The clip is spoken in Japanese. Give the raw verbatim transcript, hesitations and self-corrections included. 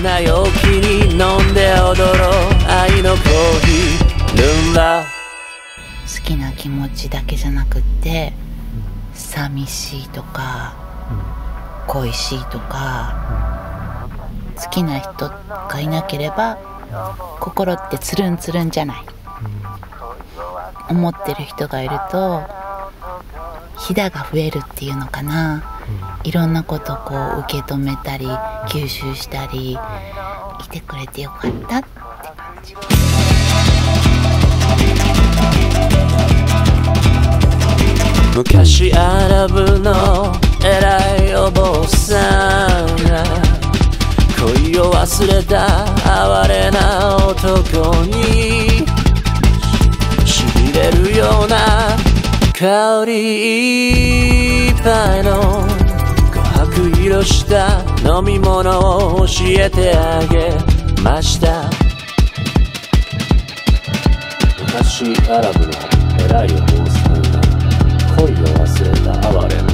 な陽気に飲んで踊ろう愛のコーヒールンバ。 好きな気持ちだけじゃなくって、寂しいとか、恋しいとか、好きな人がいなければ心ってつるんつるんじゃない。思ってる人がいるとひだが増えるっていうのかな。いろんなことをこう受け止めたり吸収したり、いてくれてよかったって感じ。 昔アラブの偉いお坊さんが恋を忘れた哀れな男にしびれるような香りいっぱいの琥珀色した飲み物を教えてあげました。昔アラブの偉いお坊さんが恋を忘れた哀れな